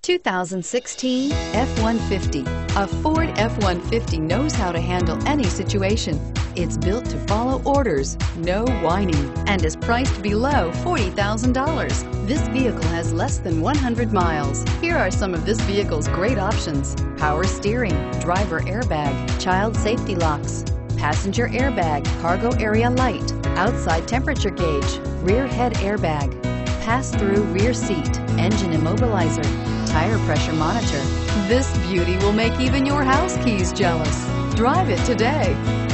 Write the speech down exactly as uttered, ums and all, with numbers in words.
two thousand sixteen F one fifty. A Ford F one fifty knows how to handle any situation. It's built to follow orders, no whining, and is priced below forty thousand dollars. This vehicle has less than one hundred miles. Here are some of this vehicle's great options: power steering, driver airbag, child safety locks, passenger airbag, cargo area light, outside temperature gauge, rear head airbag, pass-through rear seat, engine immobilizer, tire pressure monitor. This beauty will make even your house keys jealous. Drive it today.